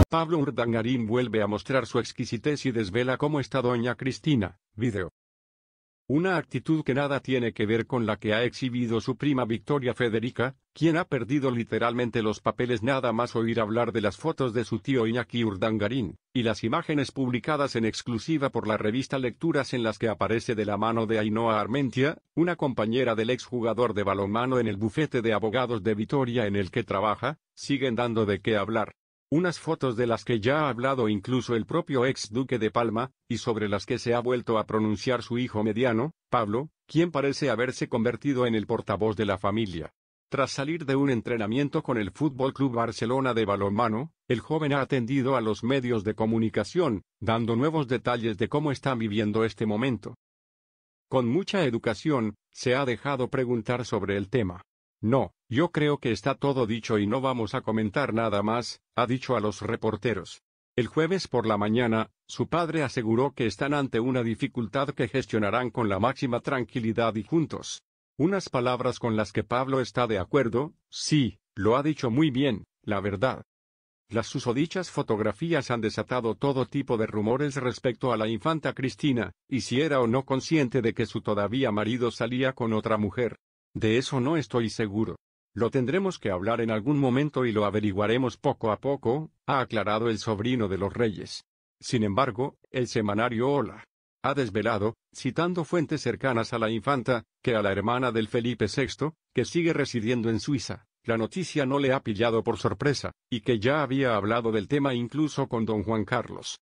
Pablo Urdangarín vuelve a mostrar su exquisitez y desvela cómo está doña Cristina. Video. Una actitud que nada tiene que ver con la que ha exhibido su prima Victoria Federica, quien ha perdido literalmente los papeles nada más oír hablar de las fotos de su tío Iñaki Urdangarín, y las imágenes publicadas en exclusiva por la revista Lecturas en las que aparece de la mano de Ainhoa Armentia, una compañera del exjugador de balonmano en el bufete de abogados de Vitoria en el que trabaja, siguen dando de qué hablar. Unas fotos de las que ya ha hablado incluso el propio ex duque de Palma, y sobre las que se ha vuelto a pronunciar su hijo mediano, Pablo, quien parece haberse convertido en el portavoz de la familia. Tras salir de un entrenamiento con el F.C. Barcelona de balonmano, el joven ha atendido a los medios de comunicación, dando nuevos detalles de cómo están viviendo este momento. Con mucha educación, se ha dejado preguntar sobre el tema. No, yo creo que está todo dicho y no vamos a comentar nada más, ha dicho a los reporteros. El jueves por la mañana, su padre aseguró que están ante una dificultad que gestionarán con la máxima tranquilidad y juntos. Unas palabras con las que Pablo está de acuerdo. Sí, lo ha dicho muy bien, la verdad. Las susodichas fotografías han desatado todo tipo de rumores respecto a la infanta Cristina, y si era o no consciente de que su todavía marido salía con otra mujer. De eso no estoy seguro. Lo tendremos que hablar en algún momento y lo averiguaremos poco a poco, ha aclarado el sobrino de los reyes. Sin embargo, el semanario Hola ha desvelado, citando fuentes cercanas a la infanta, que a la hermana del Felipe VI, que sigue residiendo en Suiza, la noticia no le ha pillado por sorpresa, y que ya había hablado del tema incluso con don Juan Carlos.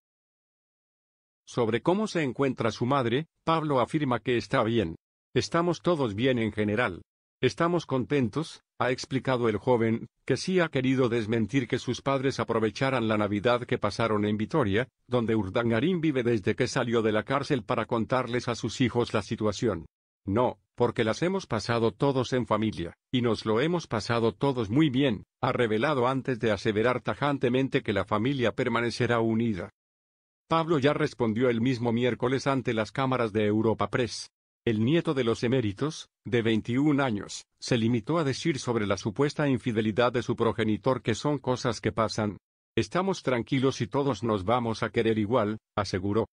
Sobre cómo se encuentra su madre, Pablo afirma que está bien. Estamos todos bien en general. Estamos contentos, ha explicado el joven, que sí ha querido desmentir que sus padres aprovecharan la Navidad que pasaron en Vitoria, donde Urdangarín vive desde que salió de la cárcel para contarles a sus hijos la situación. No, porque las hemos pasado todos en familia, y nos lo hemos pasado todos muy bien, ha revelado antes de aseverar tajantemente que la familia permanecerá unida. Pablo ya respondió el mismo miércoles ante las cámaras de Europa Press. El nieto de los eméritos, de 21 años, se limitó a decir sobre la supuesta infidelidad de su progenitor que son cosas que pasan. Estamos tranquilos y todos nos vamos a querer igual, aseguró.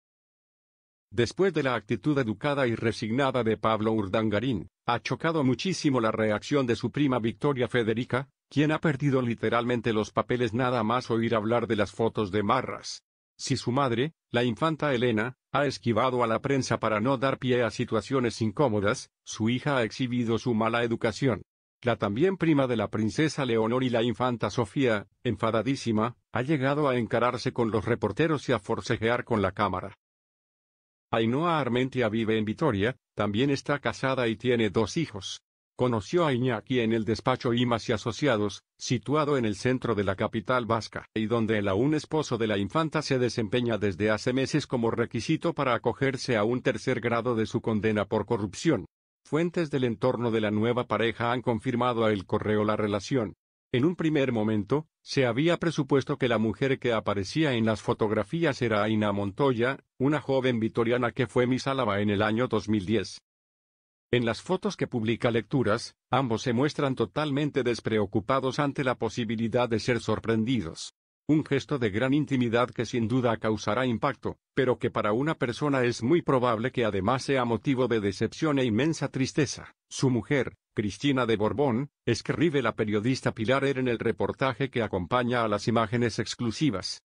Después de la actitud educada y resignada de Pablo Urdangarín, ha chocado muchísimo la reacción de su prima Victoria Federica, quien ha perdido literalmente los papeles nada más oír hablar de las fotos de Marras. Si su madre, la infanta Elena, ha esquivado a la prensa para no dar pie a situaciones incómodas, su hija ha exhibido su mala educación. La también prima de la princesa Leonor y la infanta Sofía, enfadadísima, ha llegado a encararse con los reporteros y a forcejear con la cámara. Ainhoa Armentia vive en Vitoria, también está casada y tiene 2 hijos. Conoció a Iñaki en el despacho Imas y Asociados, situado en el centro de la capital vasca, y donde el aún esposo de la infanta se desempeña desde hace meses como requisito para acogerse a un 3er grado de su condena por corrupción. Fuentes del entorno de la nueva pareja han confirmado a El Correo la relación. En un primer momento, se había presupuesto que la mujer que aparecía en las fotografías era Aina Montoya, una joven vitoriana que fue Miss Álava en el año 2010. En las fotos que publica Lecturas, ambos se muestran totalmente despreocupados ante la posibilidad de ser sorprendidos. Un gesto de gran intimidad que sin duda causará impacto, pero que para una persona es muy probable que además sea motivo de decepción e inmensa tristeza. Su mujer, Cristina de Borbón, escribe la periodista Pilar Er en el reportaje que acompaña a las imágenes exclusivas.